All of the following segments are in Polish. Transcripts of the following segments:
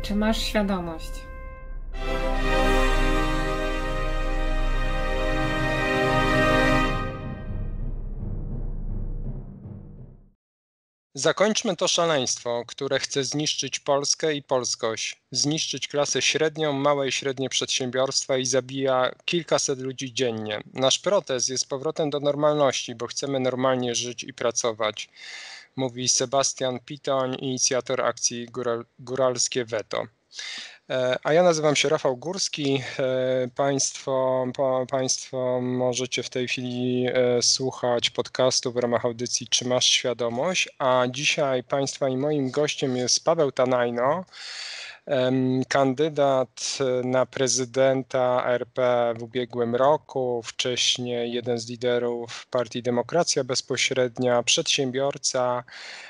Czy masz świadomość? Zakończmy to szaleństwo, które chce zniszczyć Polskę i polskość, zniszczyć klasę średnią, małe i średnie przedsiębiorstwa i zabija kilkaset ludzi dziennie. Nasz protest jest powrotem do normalności, bo chcemy normalnie żyć i pracować, mówi Sebastian Pitoń, inicjator akcji Góralskie Weto. A ja nazywam się Rafał Górski. Państwo możecie w tej chwili słuchać podcastu w ramach audycji Czy masz świadomość? A dzisiaj Państwa i moim gościem jest Paweł Tanajno, kandydat na prezydenta RP w ubiegłym roku, wcześniej jeden z liderów Partii Demokracja Bezpośrednia, przedsiębiorca,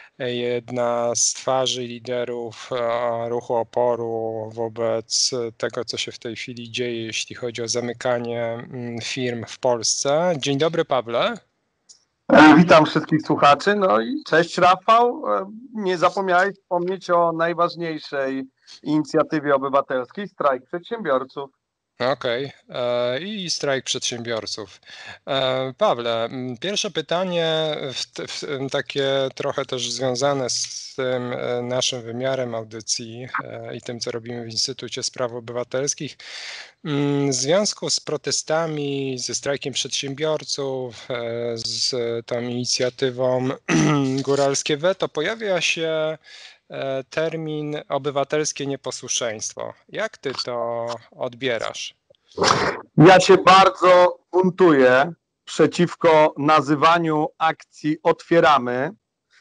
jedna z twarzy liderów ruchu oporu wobec tego, co się w tej chwili dzieje, jeśli chodzi o zamykanie firm w Polsce. Dzień dobry, Pawle. Witam wszystkich słuchaczy. No i cześć, Rafał. Nie zapomniałeś wspomnieć o najważniejszej inicjatywie obywatelskiej, strajk przedsiębiorców. Okej. I strajk przedsiębiorców. Pawle, pierwsze pytanie, takie trochę też związane z tym naszym wymiarem audycji i tym, co robimy w Instytucie Spraw Obywatelskich. W związku z protestami, ze strajkiem przedsiębiorców, z tą inicjatywą Góralskie Weto pojawia się termin obywatelskie nieposłuszeństwo. Jak ty to odbierasz? Ja się bardzo buntuję przeciwko nazywaniu akcji Otwieramy.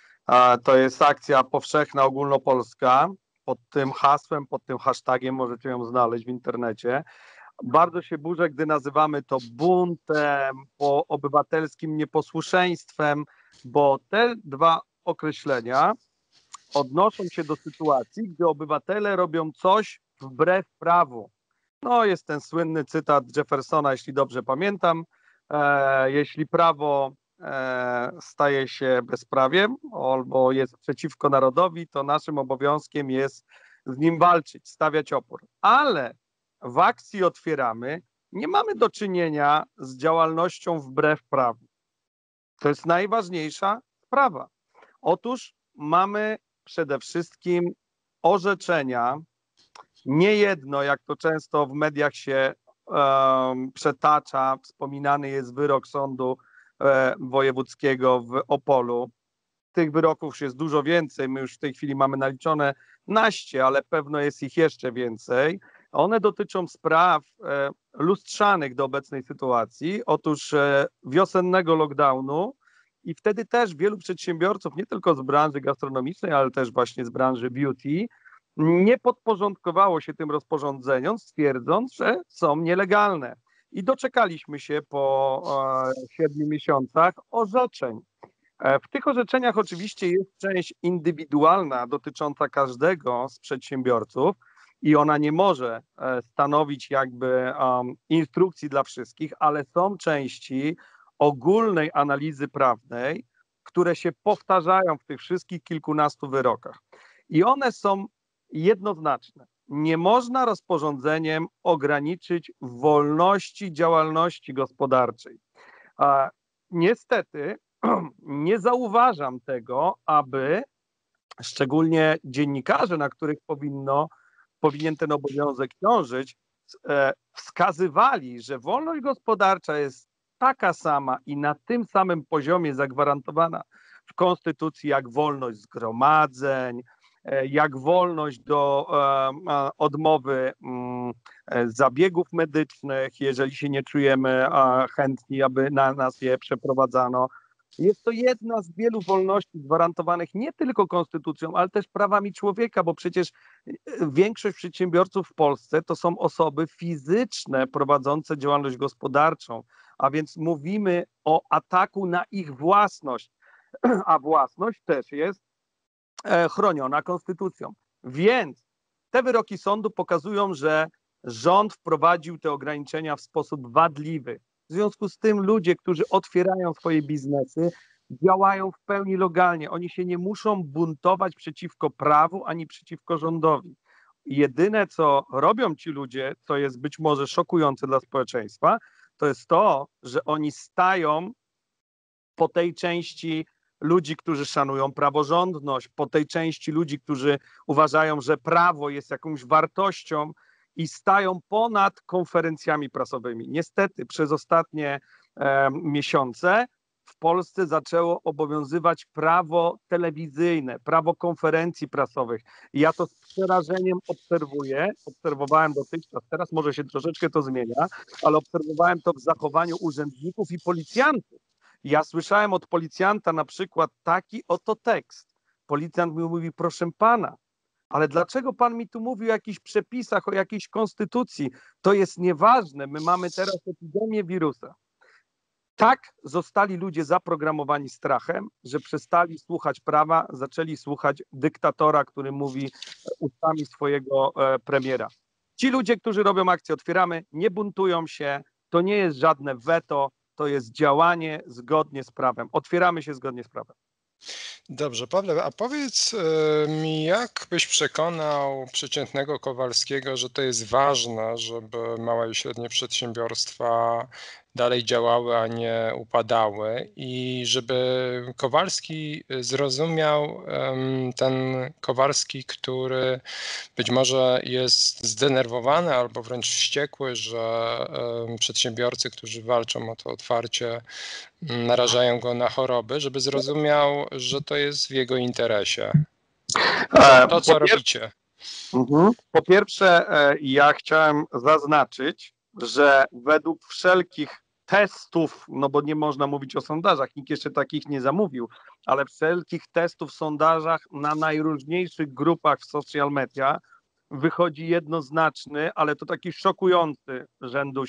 To jest akcja powszechna, ogólnopolska. Pod tym hasłem, pod tym hashtagiem możecie ją znaleźć w internecie. Bardzo się burzę, gdy nazywamy to buntem, obywatelskim nieposłuszeństwem, bo te dwa określenia odnoszą się do sytuacji, gdy obywatele robią coś wbrew prawu. No, jest ten słynny cytat Jeffersona, jeśli dobrze pamiętam. Jeśli prawo staje się bezprawiem albo jest przeciwko narodowi, to naszym obowiązkiem jest z nim walczyć, stawiać opór. Ale w akcji Otwieramy nie mamy do czynienia z działalnością wbrew prawu. To jest najważniejsza sprawa. Otóż mamy przede wszystkim orzeczenia, nie jedno, jak to często w mediach się przetacza, wspominany jest wyrok sądu wojewódzkiego w Opolu. Tych wyroków jest dużo więcej, my już w tej chwili mamy naliczone naście, ale pewno jest ich jeszcze więcej. One dotyczą spraw lustrzanych do obecnej sytuacji. Otóż wiosennego lockdownu i wtedy też wielu przedsiębiorców, nie tylko z branży gastronomicznej, ale też właśnie z branży beauty, nie podporządkowało się tym rozporządzeniom, stwierdząc, że są nielegalne. I doczekaliśmy się po 7 miesiącach orzeczeń. W tych orzeczeniach oczywiście jest część indywidualna dotycząca każdego z przedsiębiorców i ona nie może stanowić jakby instrukcji dla wszystkich, ale są części ogólnej analizy prawnej, które się powtarzają w tych wszystkich kilkunastu wyrokach. I one są jednoznaczne. Nie można rozporządzeniem ograniczyć wolności działalności gospodarczej. Niestety nie zauważam tego, aby szczególnie dziennikarze, na których powinien ten obowiązek ciążyć, wskazywali, że wolność gospodarcza jest taka sama i na tym samym poziomie zagwarantowana w Konstytucji jak wolność zgromadzeń, jak wolność do odmowy zabiegów medycznych, jeżeli się nie czujemy chętni, aby na nas je przeprowadzano. Jest to jedna z wielu wolności gwarantowanych nie tylko konstytucją, ale też prawami człowieka, bo przecież większość przedsiębiorców w Polsce to są osoby fizyczne prowadzące działalność gospodarczą, a więc mówimy o ataku na ich własność, a własność też jest chroniona konstytucją. Więc te wyroki sądu pokazują, że rząd wprowadził te ograniczenia w sposób wadliwy. W związku z tym ludzie, którzy otwierają swoje biznesy, działają w pełni legalnie. Oni się nie muszą buntować przeciwko prawu ani przeciwko rządowi. jedyne, co robią ci ludzie, co jest być może szokujące dla społeczeństwa, to jest to, że oni stają po tej części ludzi, którzy szanują praworządność, po tej części ludzi, którzy uważają, że prawo jest jakąś wartością i stają ponad konferencjami prasowymi. Niestety przez ostatnie miesiące w Polsce zaczęło obowiązywać prawo telewizyjne, prawo konferencji prasowych. I ja to z przerażeniem obserwowałem dotychczas, teraz może się troszeczkę to zmienia, ale obserwowałem to w zachowaniu urzędników i policjantów. Ja słyszałem od policjanta na przykład taki oto tekst. Policjant mi mówi, proszę pana, ale dlaczego pan mi tu mówi o jakichś przepisach, o jakiejś konstytucji? To jest nieważne, my mamy teraz epidemię wirusa. Tak zostali ludzie zaprogramowani strachem, że przestali słuchać prawa, zaczęli słuchać dyktatora, który mówi ustami swojego premiera. Ci ludzie, którzy robią akcję Otwieramy, nie buntują się, to nie jest żadne weto, to jest działanie zgodnie z prawem. Otwieramy się zgodnie z prawem. Dobrze, Pawle, a powiedz mi, jak byś przekonał przeciętnego Kowalskiego, że to jest ważne, żeby małe i średnie przedsiębiorstwa dalej działały, a nie upadały i żeby Kowalski zrozumiał, ten Kowalski, który być może jest zdenerwowany albo wręcz wściekły, że przedsiębiorcy, którzy walczą o to otwarcie, narażają go na choroby, żeby zrozumiał, że to jest w jego interesie. To co robicie. Po pierwsze, ja chciałem zaznaczyć, że według wszelkich testów, no bo nie można mówić o sondażach, nikt jeszcze takich nie zamówił, ale wszelkich testów w sondażach na najróżniejszych grupach w social media wychodzi jednoznaczny, ale to taki szokujący, rzędu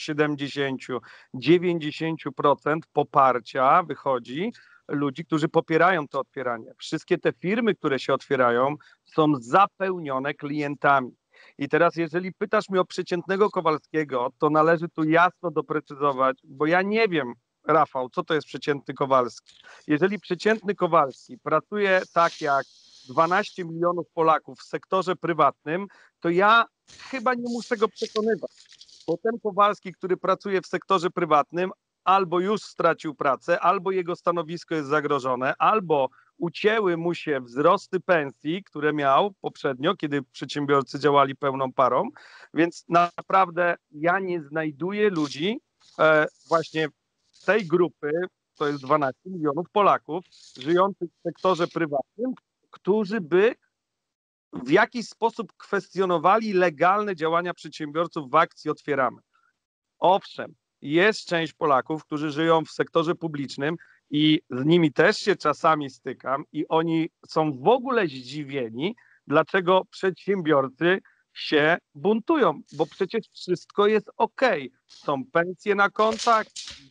70-90% poparcia wychodzi ludzi, którzy popierają to otwieranie. Wszystkie te firmy, które się otwierają, są zapełnione klientami. I teraz, jeżeli pytasz mnie o przeciętnego Kowalskiego, to należy tu jasno doprecyzować, bo ja nie wiem, Rafał, co to jest przeciętny Kowalski. Jeżeli przeciętny Kowalski pracuje tak jak 12 milionów Polaków w sektorze prywatnym, to ja chyba nie muszę go przekonywać, bo ten Kowalski, który pracuje w sektorze prywatnym, albo już stracił pracę, albo jego stanowisko jest zagrożone, albo ucięły mu się wzrosty pensji, które miał poprzednio, kiedy przedsiębiorcy działali pełną parą, więc naprawdę ja nie znajduję ludzi właśnie tej grupy, to jest 12 milionów Polaków, żyjących w sektorze prywatnym, którzy by w jakiś sposób kwestionowali legalne działania przedsiębiorców w akcji Otwieramy. Owszem, jest część Polaków, którzy żyją w sektorze publicznym i z nimi też się czasami stykam i oni są w ogóle zdziwieni, dlaczego przedsiębiorcy się buntują, bo przecież wszystko jest okej. Są pensje na kontach,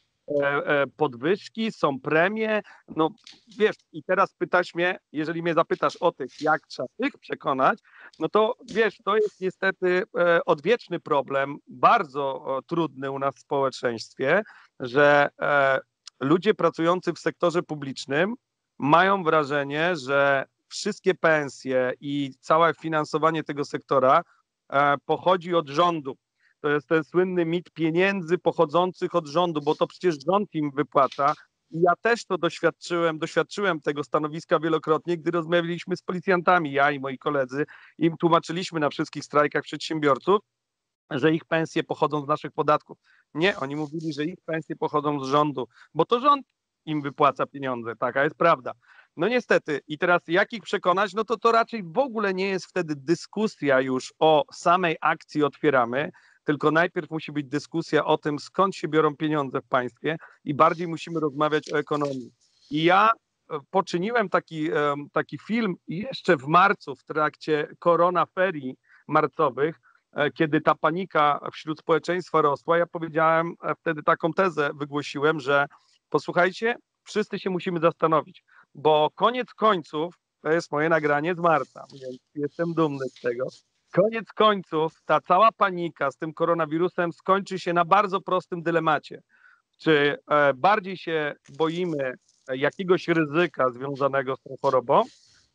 podwyżki, są premie, no wiesz, i teraz pytasz mnie, jeżeli mnie zapytasz o tych, jak trzeba tych przekonać, no to wiesz, to jest niestety odwieczny problem, bardzo trudny u nas w społeczeństwie, że ludzie pracujący w sektorze publicznym mają wrażenie, że wszystkie pensje i całe finansowanie tego sektora pochodzi od rządu. To jest ten słynny mit pieniędzy pochodzących od rządu, bo to przecież rząd im wypłaca. I ja też to doświadczyłem tego stanowiska wielokrotnie, gdy rozmawialiśmy z policjantami, ja i moi koledzy, im tłumaczyliśmy na wszystkich strajkach przedsiębiorców, że ich pensje pochodzą z naszych podatków. Nie, oni mówili, że ich pensje pochodzą z rządu, bo to rząd im wypłaca pieniądze, taka jest prawda. No niestety, i teraz jak ich przekonać, no to raczej w ogóle nie jest wtedy dyskusja już o samej akcji Otwieramy, tylko najpierw musi być dyskusja o tym, skąd się biorą pieniądze w państwie i bardziej musimy rozmawiać o ekonomii. I ja poczyniłem taki film jeszcze w marcu, w trakcie koronaferii marcowych, kiedy ta panika wśród społeczeństwa rosła. Ja powiedziałem wtedy taką tezę, wygłosiłem, że posłuchajcie, wszyscy się musimy zastanowić, bo koniec końców, to jest moje nagranie z marca, więc jestem dumny z tego, koniec końców ta cała panika z tym koronawirusem skończy się na bardzo prostym dylemacie. Czy bardziej się boimy jakiegoś ryzyka związanego z tą chorobą,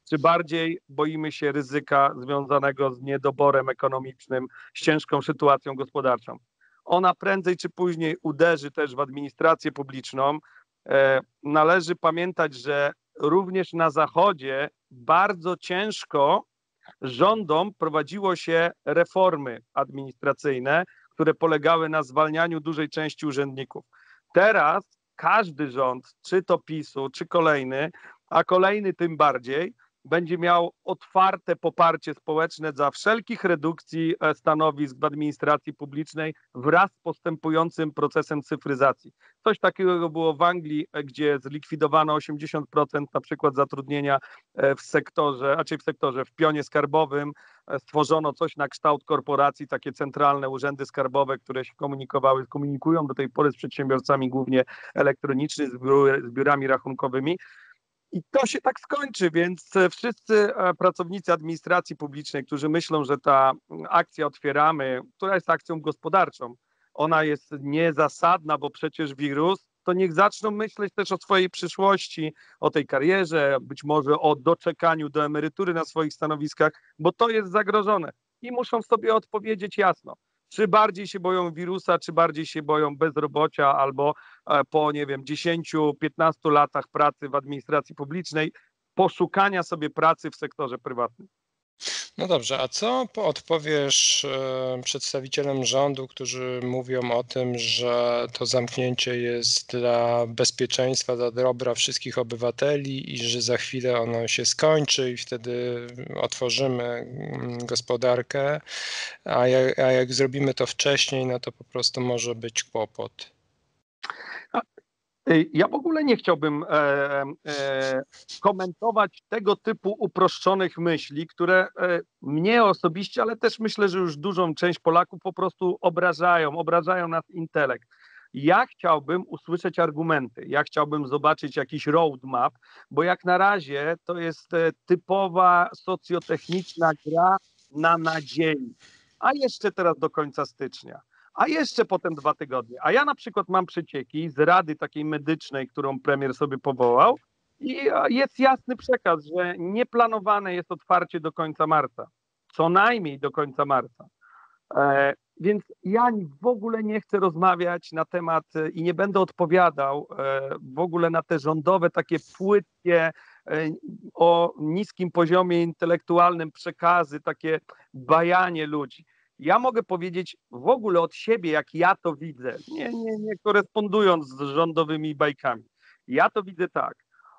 czy bardziej boimy się ryzyka związanego z niedoborem ekonomicznym, z ciężką sytuacją gospodarczą. Ona prędzej czy później uderzy też w administrację publiczną. Należy pamiętać, że również na Zachodzie bardzo ciężko rządom prowadziło się reformy administracyjne, które polegały na zwalnianiu dużej części urzędników. Teraz każdy rząd, czy to PiS-u, czy kolejny, a kolejny tym bardziej, będzie miał otwarte poparcie społeczne dla wszelkich redukcji stanowisk w administracji publicznej wraz z postępującym procesem cyfryzacji. Coś takiego było w Anglii, gdzie zlikwidowano 80% na przykład zatrudnienia w pionie skarbowym, stworzono coś na kształt korporacji, takie centralne urzędy skarbowe, które się komunikują do tej pory z przedsiębiorcami głównie elektronicznie, z biurami rachunkowymi. I to się tak skończy, więc wszyscy pracownicy administracji publicznej, którzy myślą, że ta akcja Otwieramy, która jest akcją gospodarczą, ona jest niezasadna, bo przecież wirus, to niech zaczną myśleć też o swojej przyszłości, o tej karierze, być może o doczekaniu do emerytury na swoich stanowiskach, bo to jest zagrożone. I muszą sobie odpowiedzieć jasno, czy bardziej się boją wirusa, czy bardziej się boją bezrobocia, albo po, 10-15 latach pracy w administracji publicznej, poszukania sobie pracy w sektorze prywatnym. No dobrze, a co odpowiesz przedstawicielom rządu, którzy mówią o tym, że to zamknięcie jest dla bezpieczeństwa, dla dobra wszystkich obywateli i że za chwilę ono się skończy i wtedy otworzymy gospodarkę, a jak zrobimy to wcześniej, no to po prostu może być kłopot. Ja w ogóle nie chciałbym komentować tego typu uproszczonych myśli, które mnie osobiście, ale też myślę, że już dużą część Polaków po prostu obrażają nasz intelekt. Ja chciałbym usłyszeć argumenty, ja chciałbym zobaczyć jakiś roadmap, bo jak na razie to jest typowa socjotechniczna gra na nadziei, a jeszcze teraz do końca stycznia. A jeszcze potem 2 tygodnie. A ja na przykład mam przecieki z rady takiej medycznej, którą premier sobie powołał i jest jasny przekaz, że nieplanowane jest otwarcie do końca marca. Co najmniej do końca marca. Więc ja w ogóle nie chcę rozmawiać na temat i nie będę odpowiadał w ogóle na te rządowe takie płytkie, o niskim poziomie intelektualnym przekazy, takie bajanie ludzi. Ja mogę powiedzieć w ogóle od siebie, jak ja to widzę, nie korespondując z rządowymi bajkami. Ja to widzę tak.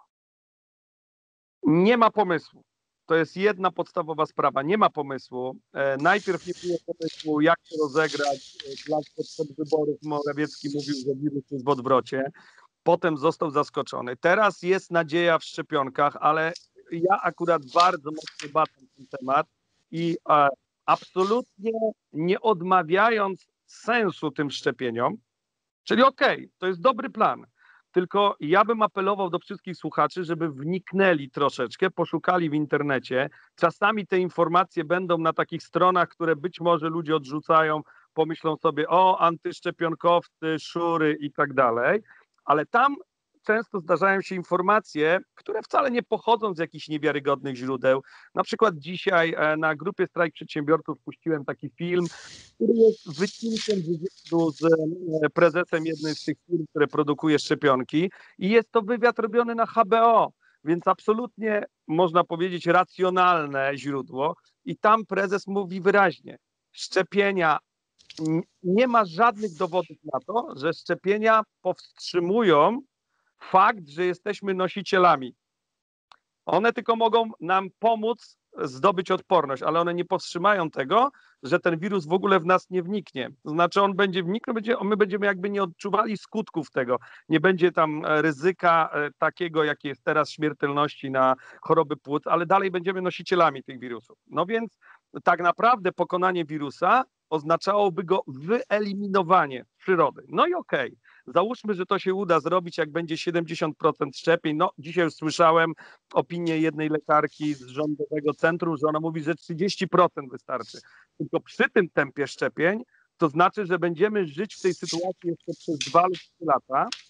Nie ma pomysłu. To jest jedna podstawowa sprawa. Nie ma pomysłu. Najpierw nie było pomysłu, jak to rozegrać. Podczas wyborów Morawiecki mówił, że wirus jest w odwrocie. Potem został zaskoczony. Teraz jest nadzieja w szczepionkach, ale ja akurat bardzo mocno badam ten temat i absolutnie nie odmawiając sensu tym szczepieniom, czyli to jest dobry plan, tylko ja bym apelował do wszystkich słuchaczy, żeby wniknęli troszeczkę, poszukali w internecie. Czasami te informacje będą na takich stronach, które być może ludzie odrzucają, pomyślą sobie o antyszczepionkowcy, szury i tak dalej, ale tam często zdarzają się informacje, które wcale nie pochodzą z jakichś niewiarygodnych źródeł. Na przykład dzisiaj na grupie Strajk Przedsiębiorców puściłem taki film, który jest wycinkiem wywiadu z prezesem jednej z tych firm, które produkuje szczepionki i jest to wywiad robiony na HBO, więc absolutnie można powiedzieć racjonalne źródło i tam prezes mówi wyraźnie, szczepienia, nie ma żadnych dowodów na to, że szczepienia powstrzymują fakt, że jesteśmy nosicielami. One tylko mogą nam pomóc zdobyć odporność, ale one nie powstrzymają tego, że ten wirus w ogóle w nas nie wniknie. To znaczy on będzie wniknął, my będziemy jakby nie odczuwali skutków tego. Nie będzie tam ryzyka takiego, jakie jest teraz śmiertelności na choroby płuc, ale dalej będziemy nosicielami tych wirusów. No więc tak naprawdę pokonanie wirusa oznaczałoby go wyeliminowanie przyrody. No i załóżmy, że to się uda zrobić, jak będzie 70% szczepień. No, dzisiaj już słyszałem opinię jednej lekarki z rządowego centrum, że ona mówi, że 30% wystarczy. Tylko przy tym tempie szczepień to znaczy, że będziemy żyć w tej sytuacji jeszcze przez 2 lub 3 lata,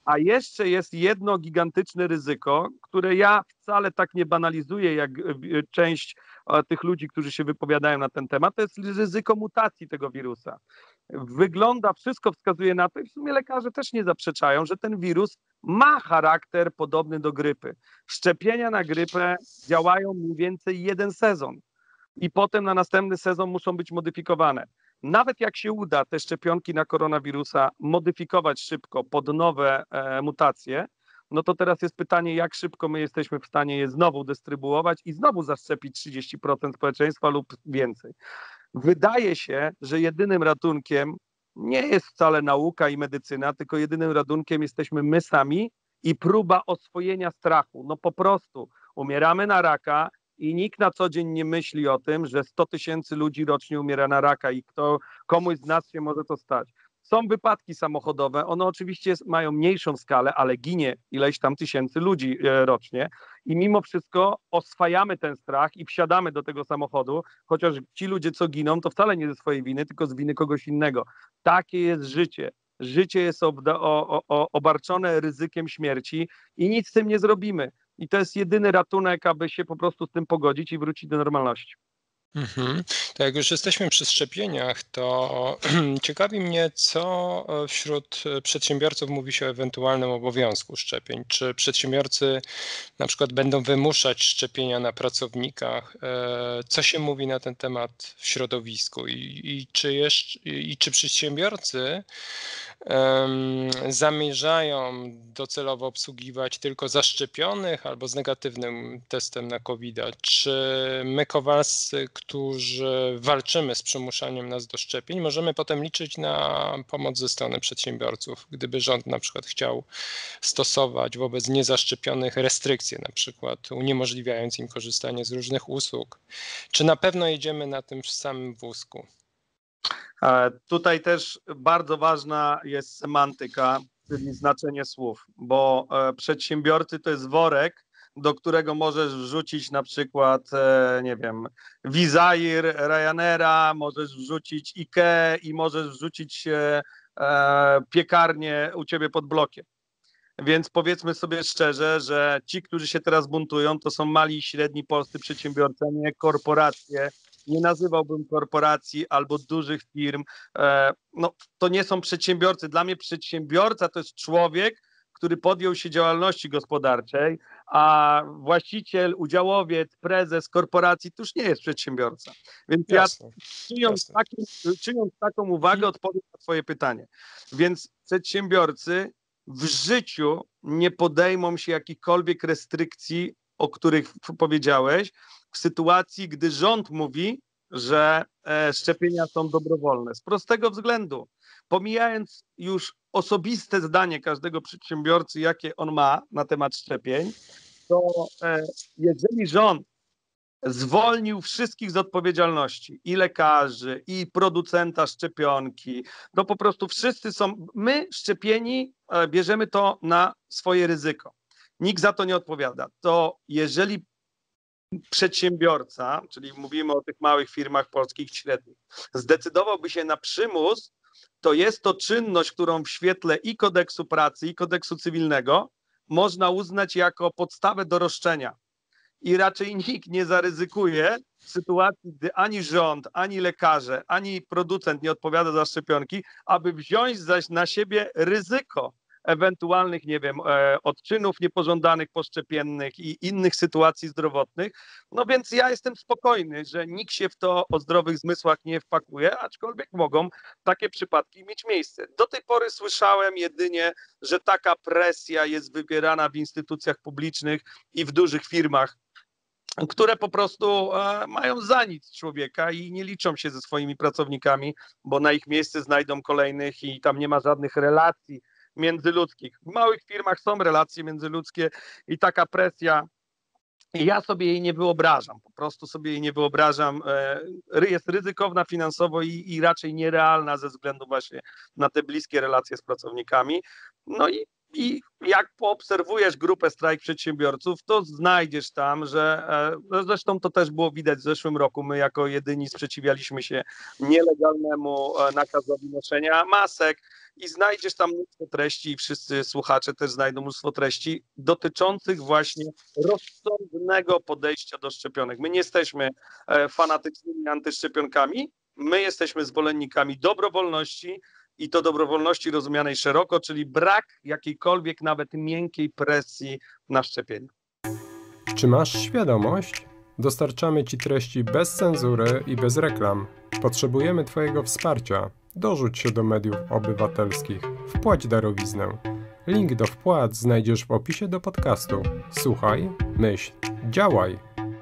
A jeszcze jest jedno gigantyczne ryzyko, które ja wcale tak nie banalizuję, jak część tych ludzi, którzy się wypowiadają na ten temat, to jest ryzyko mutacji tego wirusa. Wszystko wskazuje na to, i w sumie lekarze też nie zaprzeczają, że ten wirus ma charakter podobny do grypy. Szczepienia na grypę działają mniej więcej 1 sezon i potem na następny sezon muszą być modyfikowane. Nawet jak się uda te szczepionki na koronawirusa modyfikować szybko pod nowe mutacje, no to teraz jest pytanie, jak szybko my jesteśmy w stanie je znowu dystrybuować i znowu zaszczepić 30% społeczeństwa lub więcej. Wydaje się, że jedynym ratunkiem nie jest wcale nauka i medycyna, tylko jedynym ratunkiem jesteśmy my sami i próba oswojenia strachu. No po prostu umieramy na raka i nikt na co dzień nie myśli o tym, że 100 000 ludzi rocznie umiera na raka i komuś z nas się może to stać. Są wypadki samochodowe, one oczywiście mają mniejszą skalę, ale ginie ileś tam tysięcy ludzi rocznie i mimo wszystko oswajamy ten strach i wsiadamy do tego samochodu, chociaż ci ludzie, co giną, to wcale nie ze swojej winy, tylko z winy kogoś innego. Takie jest życie. Życie jest obarczone ryzykiem śmierci i nic z tym nie zrobimy. I to jest jedyny ratunek, aby się po prostu z tym pogodzić i wrócić do normalności. To jak już jesteśmy przy szczepieniach, to ciekawi mnie, co wśród przedsiębiorców mówi się o ewentualnym obowiązku szczepień. Czy przedsiębiorcy na przykład będą wymuszać szczepienia na pracownikach? Co się mówi na ten temat w środowisku? Czy przedsiębiorcy zamierzają docelowo obsługiwać tylko zaszczepionych albo z negatywnym testem na COVID-a? Czy my, kowalscy, którzy walczymy z przymuszaniem nas do szczepień, możemy potem liczyć na pomoc ze strony przedsiębiorców, gdyby rząd na przykład chciał stosować wobec niezaszczepionych restrykcje, na przykład uniemożliwiając im korzystanie z różnych usług? Czy na pewno jedziemy na tym samym wózku? Tutaj też bardzo ważna jest semantyka, czyli znaczenie słów, bo przedsiębiorcy to jest worek, do którego możesz wrzucić na przykład, nie wiem, Wizz Air, Ryanaira, możesz wrzucić IKEA i możesz wrzucić piekarnię u ciebie pod blokiem. Więc powiedzmy sobie szczerze, że ci, którzy się teraz buntują, to są mali i średni polscy przedsiębiorcy, a nie korporacje. Nie nazywałbym korporacji albo dużych firm. No, to nie są przedsiębiorcy. Dla mnie przedsiębiorca to jest człowiek, który podjął się działalności gospodarczej, a właściciel, udziałowiec, prezes korporacji to już nie jest przedsiębiorca. Więc Jasne, czyniąc taką uwagę, odpowiem na twoje pytanie. Więc przedsiębiorcy w życiu nie podejmą się jakichkolwiek restrykcji, o których powiedziałeś, w sytuacji, gdy rząd mówi, że szczepienia są dobrowolne. Z prostego względu, pomijając już osobiste zdanie każdego przedsiębiorcy, jakie on ma na temat szczepień, to jeżeli rząd zwolnił wszystkich z odpowiedzialności, i lekarzy, i producenta szczepionki, to po prostu wszyscy są, my szczepieni bierzemy to na swoje ryzyko. Nikt za to nie odpowiada. To jeżeli przedsiębiorca, czyli mówimy o tych małych firmach polskich średnich, zdecydowałby się na przymus, to jest to czynność, którą w świetle i kodeksu pracy, i kodeksu cywilnego można uznać jako podstawę do roszczenia. I raczej nikt nie zaryzykuje w sytuacji, gdy ani rząd, ani lekarze, ani producent nie odpowiada za szczepionki, aby wziąć zaś na siebie ryzyko ewentualnych, nie wiem, odczynów niepożądanych poszczepiennych i innych sytuacji zdrowotnych. No więc ja jestem spokojny, że nikt się w to o zdrowych zmysłach nie wpakuje, aczkolwiek mogą takie przypadki mieć miejsce. Do tej pory słyszałem jedynie, że taka presja jest wywierana w instytucjach publicznych i w dużych firmach, które po prostu mają za nic człowieka i nie liczą się ze swoimi pracownikami, bo na ich miejsce znajdą kolejnych i tam nie ma żadnych relacji międzyludzkich. W małych firmach są relacje międzyludzkie i taka presja, ja sobie jej nie wyobrażam, po prostu sobie jej nie wyobrażam. Jest ryzykowna finansowo i raczej nierealna ze względu właśnie na te bliskie relacje z pracownikami. No i I jak poobserwujesz grupę Strajk Przedsiębiorców, to znajdziesz tam, że zresztą to też było widać w zeszłym roku, my jako jedyni sprzeciwialiśmy się nielegalnemu nakazowi noszenia masek i znajdziesz tam mnóstwo treści i wszyscy słuchacze też znajdą mnóstwo treści dotyczących właśnie rozsądnego podejścia do szczepionek. My nie jesteśmy fanatycznymi antyszczepionkami, my jesteśmy zwolennikami dobrowolności, i to dobrowolności rozumianej szeroko, czyli brak jakiejkolwiek nawet miękkiej presji na szczepienie. Czy masz świadomość? Dostarczamy Ci treści bez cenzury i bez reklam. Potrzebujemy Twojego wsparcia. Dorzuć się do mediów obywatelskich. Wpłać darowiznę. Link do wpłat znajdziesz w opisie do podcastu. Słuchaj, myśl, działaj.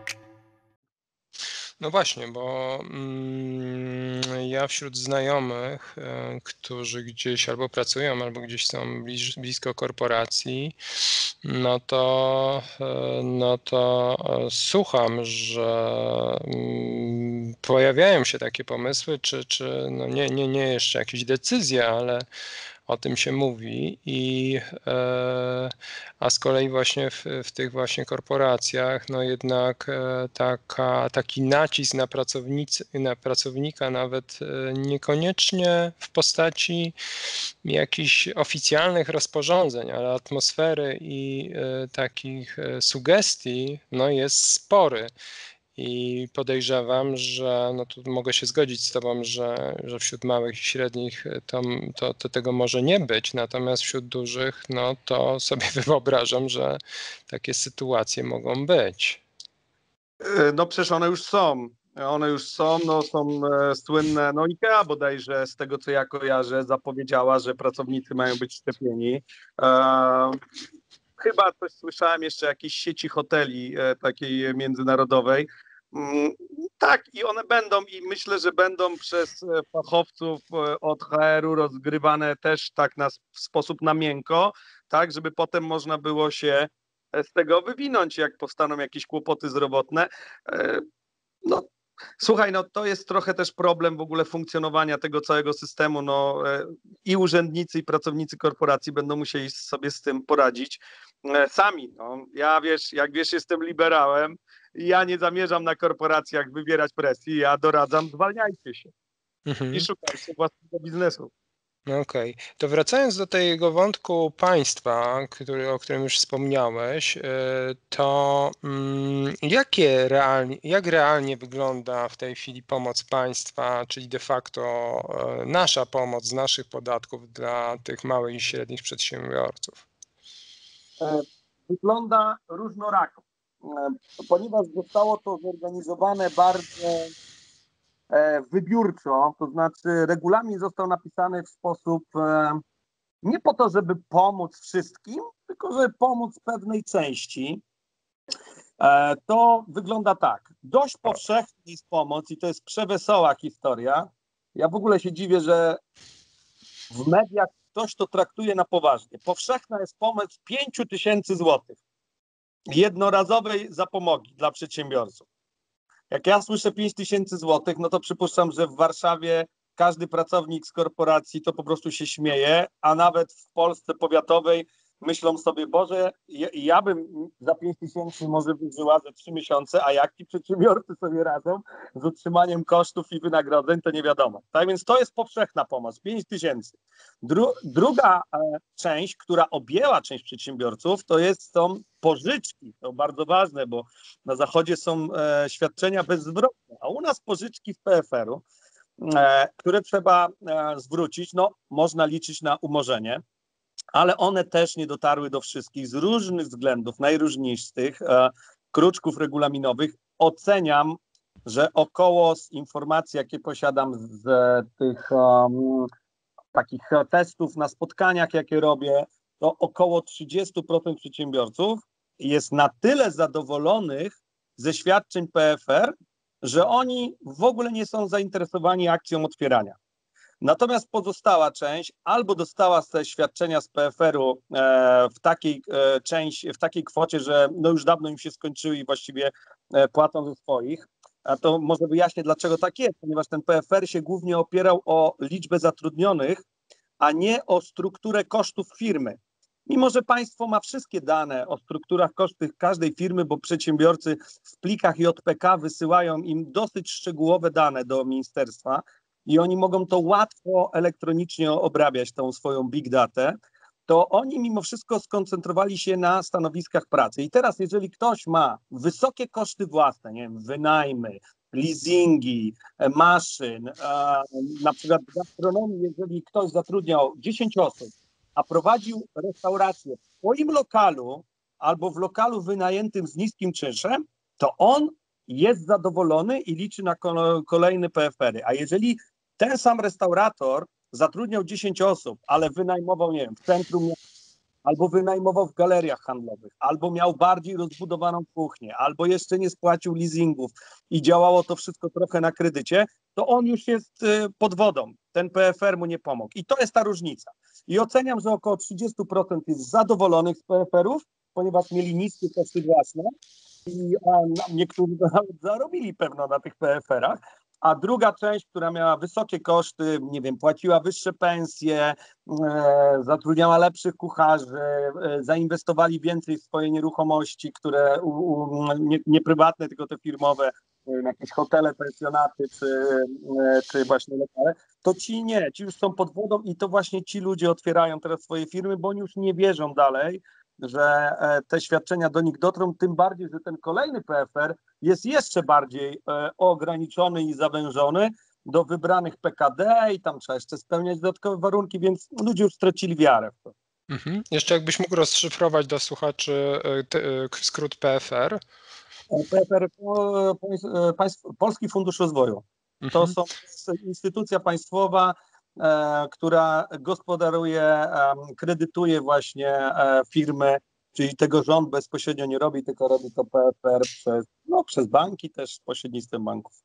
No właśnie, bo ja wśród znajomych, którzy gdzieś albo pracują, albo gdzieś są blisko korporacji, no to słucham, że pojawiają się takie pomysły, czy no nie jeszcze jakieś decyzje, ale o tym się mówi a z kolei właśnie w tych właśnie korporacjach no jednak taki nacisk na pracownika nawet niekoniecznie w postaci jakichś oficjalnych rozporządzeń, ale atmosfery i takich sugestii no jest spory. I podejrzewam, że no tu mogę się zgodzić z Tobą, że wśród małych i średnich to tego może nie być, natomiast wśród dużych no to sobie wyobrażam, że takie sytuacje mogą być. No przecież one już są. No są słynne, no IKEA bodajże, z tego co ja kojarzę, zapowiedziała, że pracownicy mają być szczepieni. Chyba coś słyszałem jeszcze jakiejś sieci hoteli takiej międzynarodowej. Tak, i one będą i myślę, że będą przez fachowców od HR-u rozgrywane też tak w sposób na miękko, tak, żeby potem można było się z tego wywinąć, jak powstaną jakieś kłopoty zdrowotne. No, słuchaj, no to jest trochę też problem w ogóle funkcjonowania tego całego systemu. No, i urzędnicy, i pracownicy korporacji będą musieli sobie z tym poradzić sami. No, jak wiesz, jestem liberałem i ja nie zamierzam na korporacjach wywierać presji, ja doradzam, zwalniajcie się i szukajcie własnego biznesu. Okej. To wracając do tego wątku państwa, o którym już wspomniałeś, to jak realnie wygląda w tej chwili pomoc państwa, czyli de facto nasza pomoc z naszych podatków dla tych małych i średnich przedsiębiorców? Wygląda różnorako, ponieważ zostało to zorganizowane bardzo wybiórczo, to znaczy regulamin został napisany w sposób nie po to, żeby pomóc wszystkim, tylko żeby pomóc pewnej części. To wygląda tak. Dość powszechna jest pomoc i to jest przewesoła historia. Ja w ogóle się dziwię, że w mediach ktoś to traktuje na poważnie. Powszechna jest pomoc 5 000 złotych jednorazowej zapomogi dla przedsiębiorców. Jak ja słyszę 5 000 złotych, no to przypuszczam, że w Warszawie każdy pracownik z korporacji to po prostu się śmieje, a nawet w Polsce powiatowej myślą sobie, Boże, ja bym za 5 000 może wyżyła za 3 miesiące, a jak ci przedsiębiorcy sobie radzą z utrzymaniem kosztów i wynagrodzeń, to nie wiadomo. Tak więc to jest powszechna pomoc, 5 000. Druga część, która objęła część przedsiębiorców, są pożyczki. To bardzo ważne, bo na Zachodzie są świadczenia bezzwrotne, a u nas pożyczki z PFR-u, które trzeba zwrócić, no można liczyć na umorzenie, ale one też nie dotarły do wszystkich z różnych względów, najróżniejszych kruczków regulaminowych. Oceniam, że około z informacji, jakie posiadam z tych takich testów na spotkaniach, jakie robię, to około 30% przedsiębiorców jest na tyle zadowolonych ze świadczeń PFR, że oni w ogóle nie są zainteresowani akcją otwierania. Natomiast pozostała część albo dostała te świadczenia z PFR-u w takiej kwocie, że no już dawno im się skończyły i właściwie płacą ze swoich. A to może wyjaśnię, dlaczego tak jest, ponieważ ten PFR się głównie opierał o liczbę zatrudnionych, a nie o strukturę kosztów firmy. Mimo że państwo ma wszystkie dane o strukturach kosztów każdej firmy, bo przedsiębiorcy w plikach JPK wysyłają im dosyć szczegółowe dane do ministerstwa i oni mogą to łatwo elektronicznie obrabiać, tą swoją big datę, to oni mimo wszystko skoncentrowali się na stanowiskach pracy. I teraz, jeżeli ktoś ma wysokie koszty własne, nie wiem, wynajmy, leasingi, maszyn, na przykład w gastronomii, jeżeli ktoś zatrudniał 10 osób, a prowadził restaurację w swoim lokalu albo w lokalu wynajętym z niskim czynszem, to on jest zadowolony i liczy na kolejne PFR-y. A jeżeli ten sam restaurator zatrudniał 10 osób, ale wynajmował, nie wiem, w centrum, albo wynajmował w galeriach handlowych, albo miał bardziej rozbudowaną kuchnię, albo jeszcze nie spłacił leasingów i działało to wszystko trochę na kredycie, to on już jest pod wodą. Ten PFR mu nie pomógł. I to jest ta różnica. I oceniam, że około 30% jest zadowolonych z PFR-ów, ponieważ mieli niskie koszty własne i niektórzy nawet zarobili pewno na tych PFR-ach. A druga część, która miała wysokie koszty, nie wiem, płaciła wyższe pensje, zatrudniała lepszych kucharzy, zainwestowali więcej w swoje nieruchomości, które nie prywatne, tylko te firmowe, jakieś hotele, pensjonaty czy właśnie lokale, to ci nie, ci już są pod wodą i to właśnie ci ludzie otwierają teraz swoje firmy, bo oni już nie wierzą dalej, że te świadczenia do nich dotrą, tym bardziej, że ten kolejny PFR jest jeszcze bardziej ograniczony i zawężony do wybranych PKD i tam trzeba jeszcze spełniać dodatkowe warunki, więc ludzie już stracili wiarę w to. Jeszcze jakbyś mógł rozszyfrować dla słuchaczy skrót PFR. PFR, Polski Fundusz Rozwoju. To są instytucja państwowa, która gospodaruje, kredytuje właśnie firmy, czyli tego rząd bezpośrednio nie robi, tylko robi to PFR przez banki, też z pośrednictwem banków.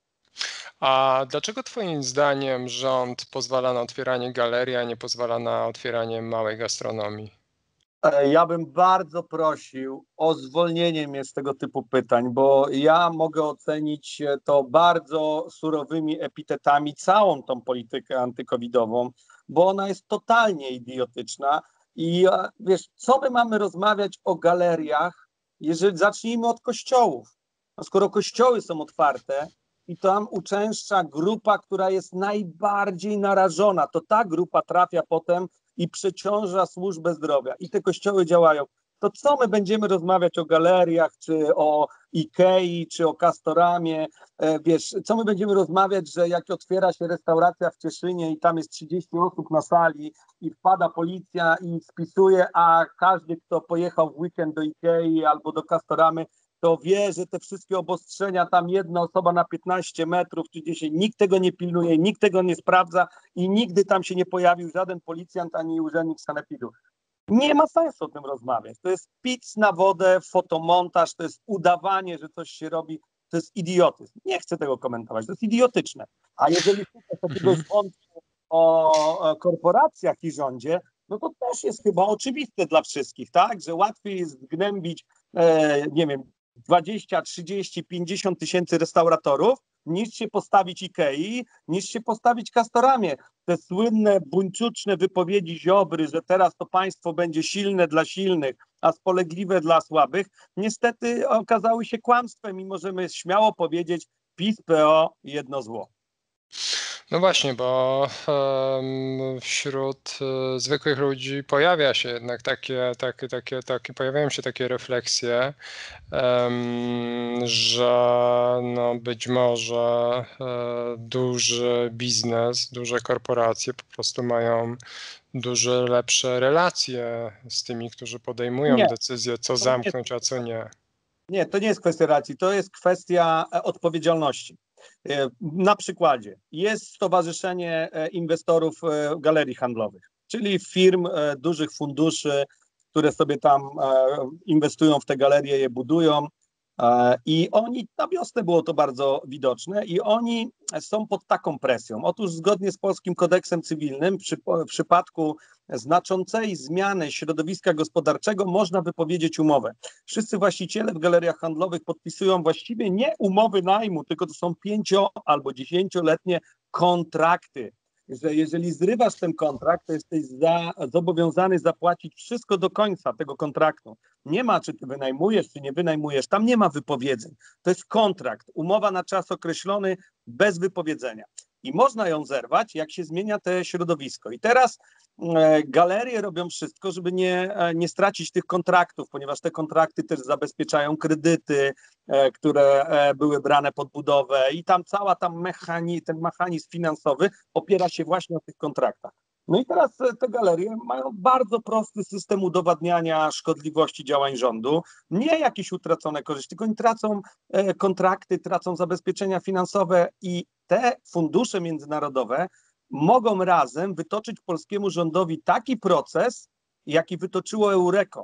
A dlaczego twoim zdaniem rząd pozwala na otwieranie galerii, a nie pozwala na otwieranie małej gastronomii? Ja bym bardzo prosił o zwolnienie mnie z tego typu pytań, bo ja mogę ocenić to bardzo surowymi epitetami całą tą politykę antykowidową, bo ona jest totalnie idiotyczna i wiesz, co my mamy rozmawiać o galeriach, jeżeli zacznijmy od kościołów. No skoro kościoły są otwarte i tam uczęszcza grupa, która jest najbardziej narażona, to ta grupa trafia potem i przeciąża służbę zdrowia i te kościoły działają, to co my będziemy rozmawiać o galeriach, czy o Ikei, czy o Castoramie, wiesz, co my będziemy rozmawiać, że jak otwiera się restauracja w Cieszynie i tam jest 30 osób na sali i wpada policja i spisuje, a każdy, kto pojechał w weekend do Ikei albo do Castoramy, to wie, że te wszystkie obostrzenia, tam jedna osoba na 15 metrów czy 10, nikt tego nie pilnuje, nikt tego nie sprawdza i nigdy tam się nie pojawił żaden policjant ani urzędnik sanepidu. Nie ma sensu o tym rozmawiać. To jest pic na wodę, fotomontaż, to jest udawanie, że coś się robi. To jest idiotyzm. Nie chcę tego komentować, to jest idiotyczne. A jeżeli szukasz takiego wątku o korporacjach i rządzie, no to też jest chyba oczywiste dla wszystkich, tak? Że łatwiej jest zgnębić, nie wiem, 20, 30, 50 tysięcy restauratorów, niż się postawić Ikei, niż się postawić Castoramie. Te słynne, buńczuczne wypowiedzi Ziobry, że teraz to państwo będzie silne dla silnych, a spolegliwe dla słabych, niestety okazały się kłamstwem i możemy śmiało powiedzieć PiS-PO jedno zło. No właśnie, bo wśród zwykłych ludzi pojawia się jednak pojawiają się takie refleksje, że no być może duży biznes, duże korporacje po prostu mają dużo lepsze relacje z tymi, którzy podejmują decyzję, co zamknąć, a co nie. Nie, to nie jest kwestia racji, to jest kwestia odpowiedzialności. Na przykładzie jest Stowarzyszenie Inwestorów Galerii Handlowych, czyli firm, dużych funduszy, które sobie tam inwestują w te galerie, je budują i oni, na wiosnę było to bardzo widoczne i oni są pod taką presją. Otóż zgodnie z polskim kodeksem cywilnym w przypadku znaczącej zmiany środowiska gospodarczego można wypowiedzieć umowę. Wszyscy właściciele w galeriach handlowych podpisują właściwie nie umowy najmu, tylko to są 5- albo 10-letnie kontrakty. że jeżeli zrywasz ten kontrakt, to jesteś zobowiązany zapłacić wszystko do końca tego kontraktu. Nie ma, czy ty wynajmujesz, czy nie wynajmujesz, tam nie ma wypowiedzeń. To jest kontrakt, umowa na czas określony bez wypowiedzenia. I można ją zerwać, jak się zmienia te środowisko. I teraz galerie robią wszystko, żeby nie stracić tych kontraktów, ponieważ te kontrakty też zabezpieczają kredyty, które były brane pod budowę i tam ten mechanizm finansowy opiera się właśnie na tych kontraktach. No i teraz te galerie mają bardzo prosty system udowadniania szkodliwości działań rządu, nie jakieś utracone korzyści, tylko oni tracą kontrakty, tracą zabezpieczenia finansowe i te fundusze międzynarodowe mogą razem wytoczyć polskiemu rządowi taki proces, jaki wytoczyło Eureko,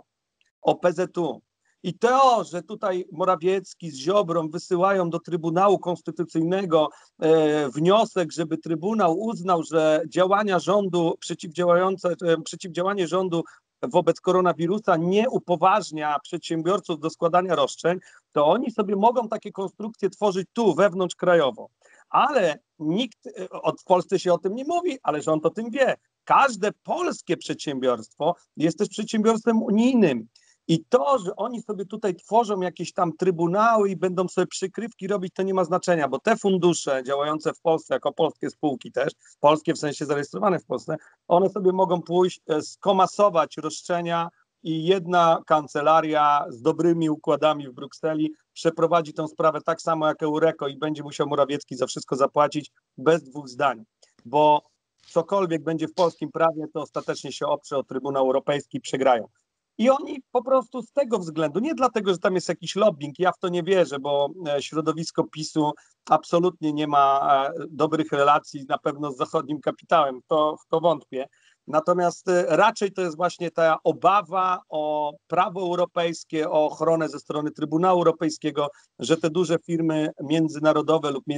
OPZU. I to, że tutaj Morawiecki z Ziobrą wysyłają do Trybunału Konstytucyjnego wniosek, żeby Trybunał uznał, że działania rządu, przeciwdziałanie rządu wobec koronawirusa nie upoważnia przedsiębiorców do składania roszczeń, to oni sobie mogą takie konstrukcje tworzyć tu, wewnątrzkrajowo. Ale nikt w Polsce się o tym nie mówi, ale rząd o tym wie. Każde polskie przedsiębiorstwo jest też przedsiębiorstwem unijnym. I to, że oni sobie tutaj tworzą jakieś tam trybunały i będą sobie przykrywki robić, to nie ma znaczenia, bo te fundusze działające w Polsce jako polskie spółki też, polskie w sensie zarejestrowane w Polsce, one sobie mogą pójść, skomasować roszczenia i jedna kancelaria z dobrymi układami w Brukseli przeprowadzi tę sprawę tak samo jak Eureko i będzie musiał Morawiecki za wszystko zapłacić bez dwóch zdań, bo cokolwiek będzie w polskim prawie, to ostatecznie się oprze o Trybunał Europejski i przegrają. I oni po prostu z tego względu, nie dlatego, że tam jest jakiś lobbying, ja w to nie wierzę, bo środowisko PiS-u absolutnie nie ma dobrych relacji na pewno z zachodnim kapitałem, w to wątpię. Natomiast raczej to jest właśnie ta obawa o prawo europejskie, o ochronę ze strony Trybunału Europejskiego, że te duże firmy międzynarodowe lub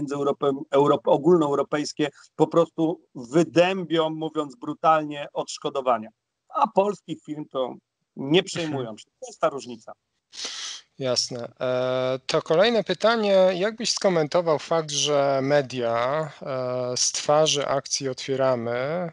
ogólnoeuropejskie po prostu wydębią, mówiąc brutalnie, odszkodowania. A polskich firm to nie przejmują się. To jest ta różnica. Jasne. To kolejne pytanie. Jak byś skomentował fakt, że media z twarzy akcji Otwieramy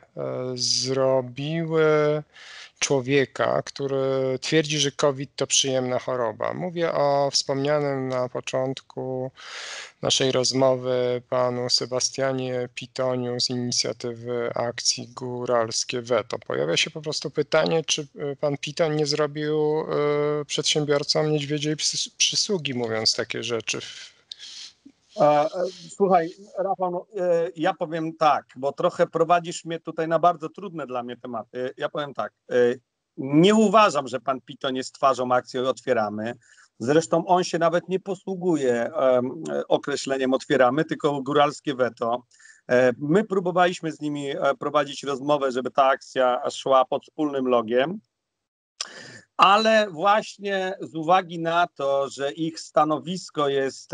zrobiły człowieka, który twierdzi, że COVID to przyjemna choroba? Mówię o wspomnianym na początku naszej rozmowy panu Sebastianie Pitoniu z inicjatywy akcji Góralskie Weto. Pojawia się po prostu pytanie, czy pan Pitoń nie zrobił przedsiębiorcom niedźwiedziej przysługi, mówiąc takie rzeczy. Słuchaj, Rafał, no, ja powiem tak, bo trochę prowadzisz mnie tutaj na bardzo trudne dla mnie tematy. Ja powiem tak, nie uważam, że pan Pitoń jest twarzą akcji Otwieramy. Zresztą on się nawet nie posługuje określeniem Otwieramy, tylko Góralskie Weto. My próbowaliśmy z nimi prowadzić rozmowę, żeby ta akcja szła pod wspólnym logiem, ale właśnie z uwagi na to, że ich stanowisko jest...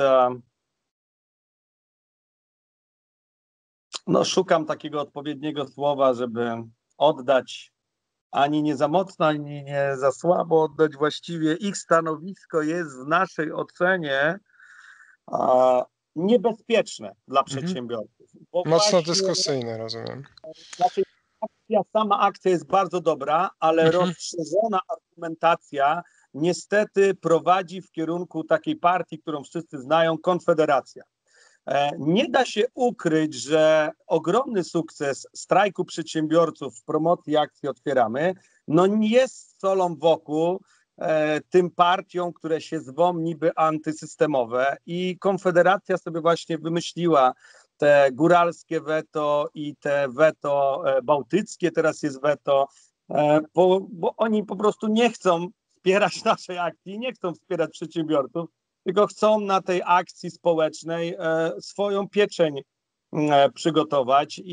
No, szukam takiego odpowiedniego słowa, żeby oddać ani nie za mocno, ani nie za słabo, oddać właściwie. Ich stanowisko jest w naszej ocenie niebezpieczne dla przedsiębiorców. Bo mocno dyskusyjne, rozumiem. Znaczy, sama akcja jest bardzo dobra, ale rozszerzona argumentacja niestety prowadzi w kierunku takiej partii, którą wszyscy znają, Konfederacja. Nie da się ukryć, że ogromny sukces strajku przedsiębiorców w promocji akcji Otwieramy no jest solą wokół tym partiom, które się zwą niby antysystemowe i Konfederacja sobie właśnie wymyśliła te góralskie weto i te weto bałtyckie, teraz jest weto, bo oni po prostu nie chcą wspierać naszej akcji, nie chcą wspierać przedsiębiorców, tylko chcą na tej akcji społecznej swoją pieczeń przygotować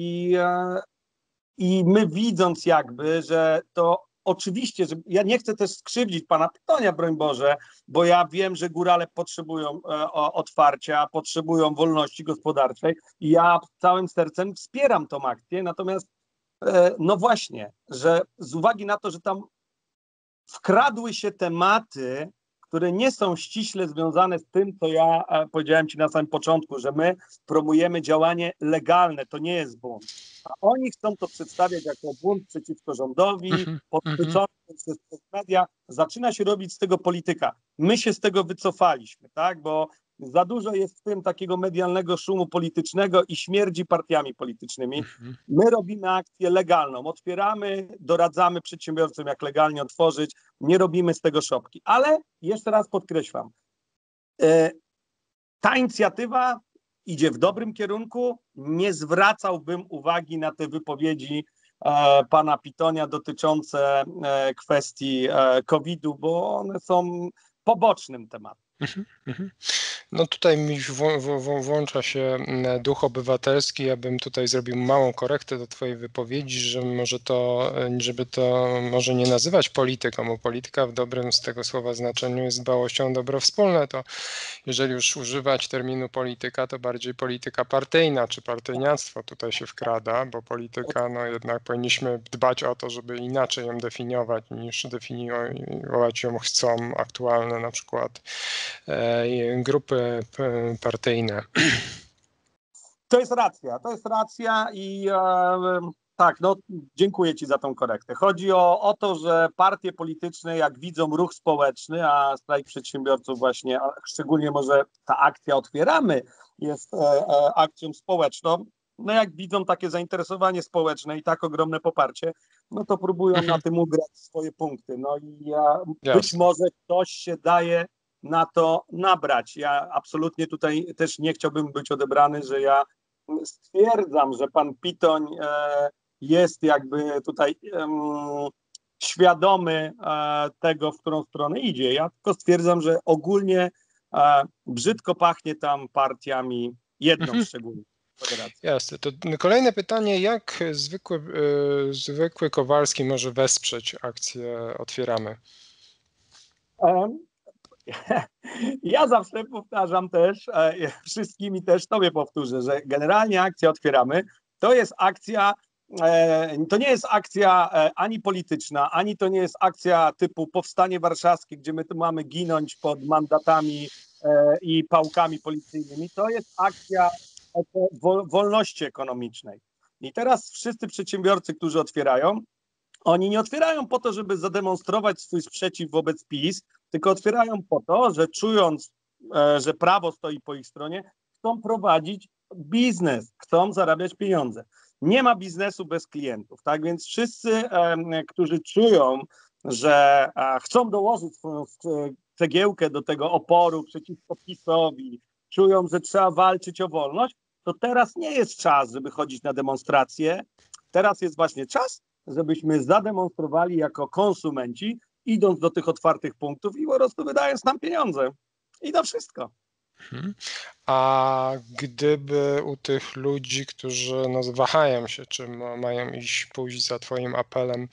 i my widząc jakby, że to oczywiście, że ja nie chcę też skrzywdzić pana Pitonia, broń Boże, bo ja wiem, że górale potrzebują otwarcia, potrzebują wolności gospodarczej i ja całym sercem wspieram tą akcję, natomiast no właśnie, że z uwagi na to, że tam wkradły się tematy, które nie są ściśle związane z tym, co ja powiedziałem Ci na samym początku, że my promujemy działanie legalne, to nie jest bunt. A oni chcą to przedstawiać jako bunt przeciwko rządowi, podsycony przez media. Zaczyna się robić z tego polityka. My się z tego wycofaliśmy, tak? Bo za dużo jest w tym takiego medialnego szumu politycznego i śmierdzi partiami politycznymi. My robimy akcję legalną, otwieramy, doradzamy przedsiębiorcom, jak legalnie otworzyć, nie robimy z tego szopki. Ale jeszcze raz podkreślam, ta inicjatywa idzie w dobrym kierunku. Nie zwracałbym uwagi na te wypowiedzi pana Pitonia dotyczące kwestii COVID-u, bo one są pobocznym tematem. No tutaj mi włącza się duch obywatelski. Ja bym tutaj zrobił małą korektę do twojej wypowiedzi, że żeby to może nie nazywać polityką, bo polityka w dobrym z tego słowa znaczeniu jest dbałością o dobro wspólne. To jeżeli już używać terminu polityka, to bardziej polityka partyjna czy partyjniactwo tutaj się wkrada, bo polityka, no jednak powinniśmy dbać o to, żeby inaczej ją definiować niż definiować ją chcą aktualne na przykład grupy partyjne. To jest racja i tak, no dziękuję Ci za tą korektę. Chodzi o to, że partie polityczne jak widzą ruch społeczny, a strajk przedsiębiorców właśnie, a szczególnie może ta akcja Otwieramy jest akcją społeczną, no jak widzą takie zainteresowanie społeczne i tak ogromne poparcie, no to próbują na tym ugrać swoje punkty. No i być może ktoś się daje na to nabrać. Ja absolutnie tutaj też nie chciałbym być odebrany, że ja stwierdzam, że pan Pitoń jest jakby tutaj świadomy tego, w którą stronę idzie. Ja tylko stwierdzam, że ogólnie brzydko pachnie tam partiami, jedną szczególnie. Jasne. To kolejne pytanie, jak zwykły Kowalski może wesprzeć akcję Otwieramy? Ja zawsze powtarzam też, wszystkim i też tobie powtórzę, że generalnie akcja Otwieramy to jest akcja, to nie jest akcja ani polityczna, ani to nie jest akcja typu Powstanie Warszawskie, gdzie my tu mamy ginąć pod mandatami i pałkami policyjnymi. To jest akcja wolności ekonomicznej. I teraz wszyscy przedsiębiorcy, którzy otwierają, oni nie otwierają po to, żeby zademonstrować swój sprzeciw wobec PiS, tylko otwierają po to, że czując, że prawo stoi po ich stronie, chcą prowadzić biznes, chcą zarabiać pieniądze. Nie ma biznesu bez klientów, tak więc wszyscy, którzy czują, że chcą dołożyć swoją cegiełkę do tego oporu przeciwko PiS-owi, czują, że trzeba walczyć o wolność, to teraz nie jest czas, żeby chodzić na demonstracje. Teraz jest właśnie czas, żebyśmy zademonstrowali jako konsumenci, idąc do tych otwartych punktów i po prostu wydając nam pieniądze. I to wszystko. A gdyby u tych ludzi, którzy wahają się, czy mają pójść za twoim apelem,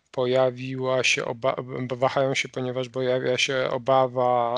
wahają się, ponieważ pojawia się obawa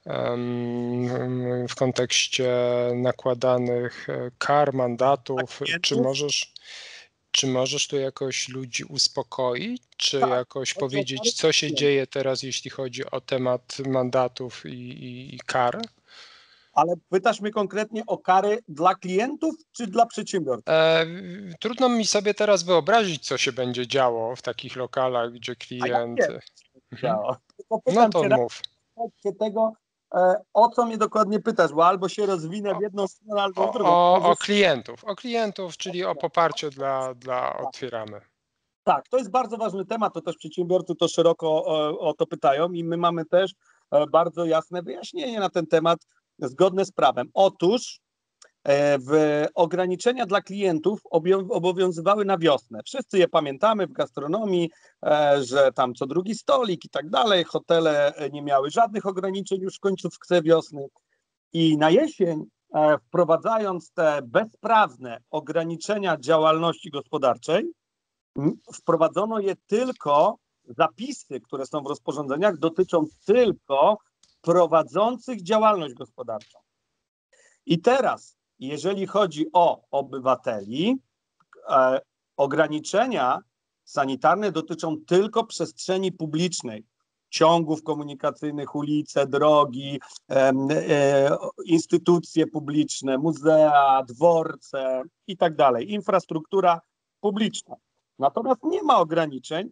w kontekście nakładanych kar, mandatów, czy możesz tu jakoś ludzi uspokoić, czy jakoś powiedzieć, co się dzieje teraz, jeśli chodzi o temat mandatów i kar? Ale pytasz mnie konkretnie o kary dla klientów, czy dla przedsiębiorców? Trudno mi sobie teraz wyobrazić, co się będzie działo w takich lokalach, gdzie klient... No to mów. Tego, o co mnie dokładnie pytasz, bo albo się rozwinę w jedną stronę, albo w drugą. O klientów, czyli o poparcie dla Otwieramy. Tak, to jest bardzo ważny temat, to też przedsiębiorcy to szeroko o to pytają i my mamy też bardzo jasne wyjaśnienie na ten temat zgodne z prawem. Otóż ograniczenia dla klientów obowiązywały na wiosnę. Wszyscy je pamiętamy w gastronomii, że tam co drugi stolik i tak dalej. Hotele nie miały żadnych ograniczeń już w końcówce wiosny. I na jesień, wprowadzając te bezprawne ograniczenia działalności gospodarczej, wprowadzono je tylko, zapisy, które są w rozporządzeniach, dotyczą tylko prowadzących działalność gospodarczą. I teraz, jeżeli chodzi o obywateli, ograniczenia sanitarne dotyczą tylko przestrzeni publicznej. ciągów komunikacyjnych, ulice, drogi, instytucje publiczne, muzea, dworce i tak dalej. Infrastruktura publiczna. Natomiast nie ma ograniczeń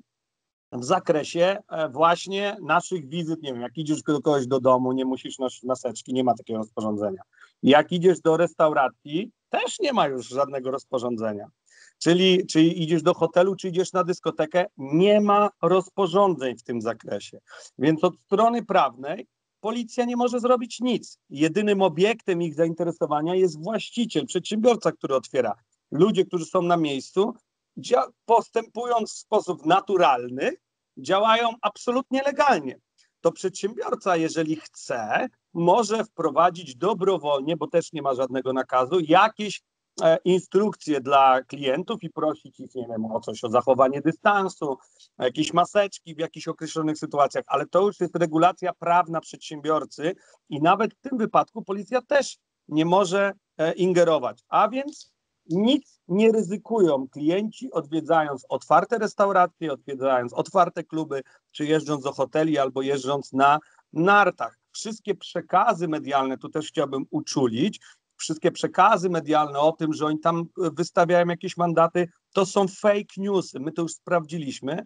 w zakresie właśnie naszych wizyt. Nie wiem, jak idziesz do kogoś do domu, nie musisz nosić maseczki, nie ma takiego rozporządzenia. Jak idziesz do restauracji, też nie ma już żadnego rozporządzenia. Czyli idziesz do hotelu, czy idziesz na dyskotekę, nie ma rozporządzeń w tym zakresie. Więc od strony prawnej policja nie może zrobić nic. Jedynym obiektem ich zainteresowania jest właściciel, przedsiębiorca, który otwiera. Ludzie, którzy są na miejscu, postępując w sposób naturalny, działają absolutnie legalnie. To przedsiębiorca, jeżeli chce, może wprowadzić dobrowolnie, bo też nie ma żadnego nakazu, jakieś instrukcje dla klientów i prosić ich, nie wiem, o coś, o zachowanie dystansu, o jakieś maseczki w jakichś określonych sytuacjach, ale to już jest regulacja prawna przedsiębiorcy i nawet w tym wypadku policja też nie może ingerować. A więc nic nie ryzykują klienci, odwiedzając otwarte restauracje, odwiedzając otwarte kluby, czy jeżdżąc do hoteli albo jeżdżąc na nartach. Wszystkie przekazy medialne, tu też chciałbym uczulić, wszystkie przekazy medialne o tym, że oni tam wystawiają jakieś mandaty, to są fake newsy. My to już sprawdziliśmy.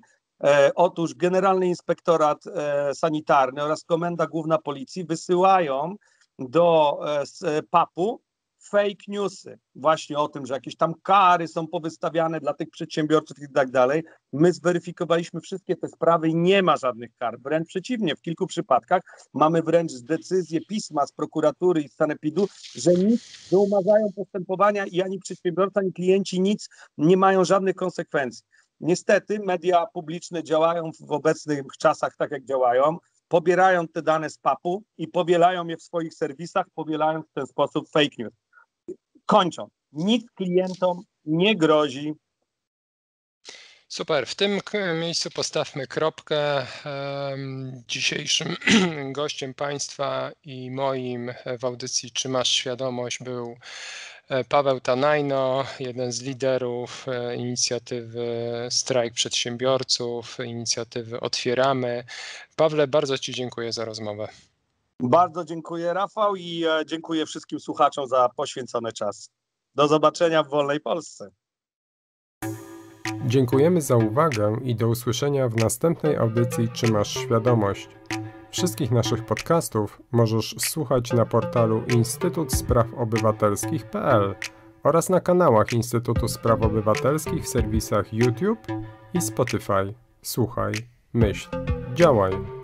Otóż Generalny Inspektorat Sanitarny oraz Komenda Główna Policji wysyłają do PAP-u fake newsy właśnie o tym, że jakieś tam kary są powystawiane dla tych przedsiębiorców i tak dalej. My zweryfikowaliśmy wszystkie te sprawy i nie ma żadnych kar. Wręcz przeciwnie, w kilku przypadkach mamy wręcz decyzje pisma z prokuratury i z sanepidu, że umarzają postępowania i ani przedsiębiorca, ani klienci nic nie mają żadnych konsekwencji. Niestety media publiczne działają w obecnych czasach tak, jak działają. Pobierają te dane z PAP-u i powielają je w swoich serwisach, powielając w ten sposób fake news. Kończą. Nic klientom nie grozi. Super, w tym miejscu postawmy kropkę. Dzisiejszym gościem Państwa i moim w audycji Czy masz świadomość był Paweł Tanajno, jeden z liderów inicjatywy Strajk Przedsiębiorców, inicjatywy Otwieramy. Pawle, bardzo Ci dziękuję za rozmowę. Bardzo dziękuję, Rafał, i dziękuję wszystkim słuchaczom za poświęcony czas. Do zobaczenia w wolnej Polsce. Dziękujemy za uwagę i do usłyszenia w następnej audycji Czy masz świadomość? Wszystkich naszych podcastów możesz słuchać na portalu instytutspraw-obywatelskich.pl oraz na kanałach Instytutu Spraw Obywatelskich w serwisach YouTube i Spotify. Słuchaj, myśl, działaj.